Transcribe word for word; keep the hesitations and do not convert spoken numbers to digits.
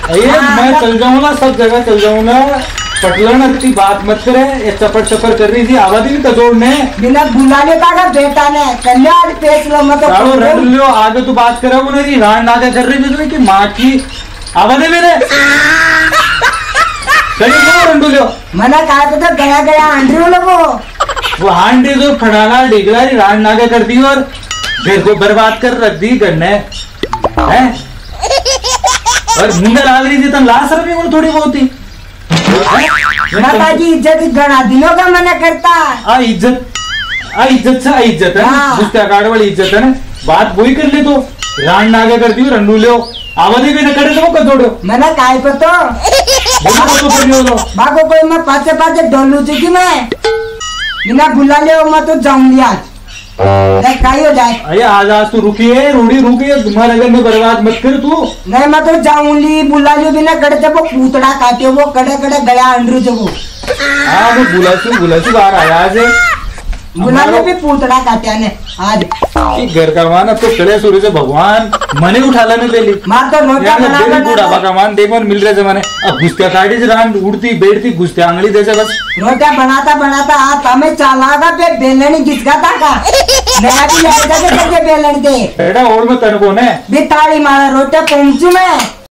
अरे मैं चल जाऊँ ना, सब जगह चल जाऊँ ना, पटलन इतनी बात मत करे। ये चपर चपर कर रही थी आवाज भी तजोड़ने बिना बुलाने का बेटा ने कल्याण पेश लो मत रख लो। आगे तू बात करे वो नहीं रान नागे कर रही थी कि माँ की आवाज है मेरे रंडू लो मना कहा तो गया गया आंड्री लोगो वो हांडी तो फड़ाना डिगला रान नागे कर दी और घर को बर्बाद कर रख दी गन्ने हैं। और मुंडा लाग रही थी तब लाश रखी वो थोड़ी बहुत ही माता जी इज्जत गणा दिनों का मना करता आ इज्जत आ इज्जत से इज्जत है उसके अकाड़ वाली इज्जत है ना। बात वही कर ले तो रान नागे कर दी रंडू लो आवाज़ भी न करे तो कर दो मैंने काय पर तो भागो कोई मैं पाचे पाचे डोलू चुकी मैं बिना बुला ले मैं तो जाऊंगी आज नहीं हो जाए। अरे आज आज तू रुकी है रूढ़ी रुकी है तुम्हारे घर में बर्बाद मत कर तू। नहीं मैं तो जाऊंगी बुला लियो बिना कड़े जब वो पूतड़ा काटे वो कड़े कड़े गया अंडरू जो वो हाँ वो बुला चु बुला चु बाहर आया आज बुला ले भी पूतड़ा काटे ने आज घर का मान अब तो कड़े सूर्य से भगवान मने उठा लेने ले ली मार तो रोटा बना बूढ़ा का मान देखो मिल रहे जमाने अब गुस्तिया काटी से रान उड़ती बैठती गुस्तिया आंगली जैसे बस रोटा बनाता बनाता हाथ हमें चालागा पे बेलनी घिसकाता का मैं भी आएगा के बेलन दे बेटा और मैं तनको ने भी ताली मारा रोटा पहुंचू मैं।